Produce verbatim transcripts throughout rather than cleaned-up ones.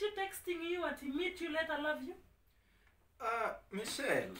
she texting you at meet you later, love you? Uh, Michelle.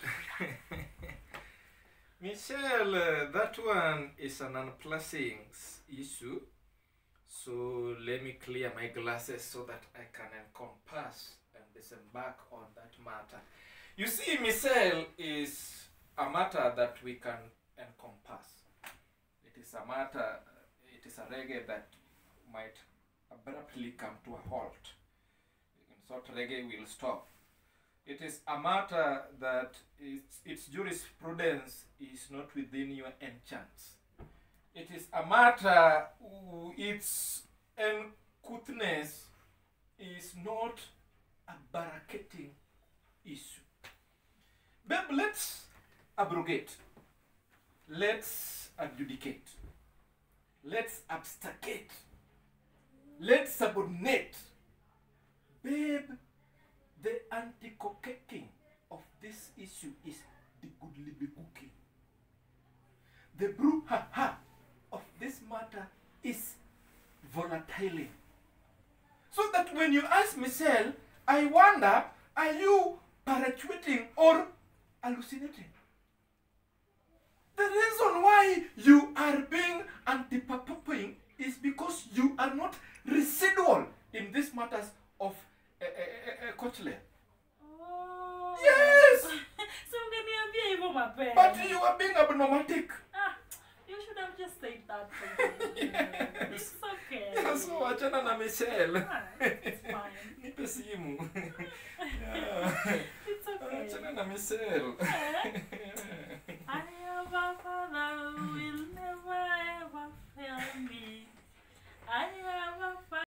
Michelle, uh, that one is an unpleasant issue. So let me clear my glasses so that I can encompass and disembark on that matter. You see, Michelle is a matter that we can encompass. It is a matter, it is a reggae that might abruptly come to a halt. In short, reggae will stop. It is a matter that its, its jurisprudence is not within your enchants. It is a matter, uh, its uncouthness is not a barricading issue. Babe, let's abrogate. Let's adjudicate. Let's abstracate. Let's subordinate. Babe, the anti-cocaking of this issue is the goodly cooking. The brouhaha of this matter is volatile. So that when you ask Michelle, I wonder, are you parachuting or hallucinating? The reason why you are being anti-papaing is because you are not residual in these matters of uh, uh, uh, uh, Coachley. Oh. Yes! So ungeniambia hivyo mapema. But you are being abnormatic. Ah, you should have just said that for me. Yes. It's okay. Yeah, so wachana na Michelle. Ah, it's fine. Nipe simu. Yeah. It's okay. Wachana na Michelle. Eh?